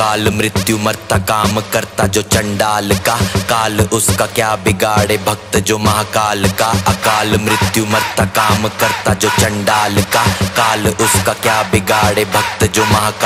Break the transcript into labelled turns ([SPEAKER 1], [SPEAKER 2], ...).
[SPEAKER 1] अकाल मृत्यु मरता काम करता जो चंडाल का, काल उसका क्या बिगाड़े भक्त जो महाकाल का। अकाल मृत्यु मरता काम करता जो चंडाल का, काल उसका क्या बिगाड़े भक्त जो महाकाल।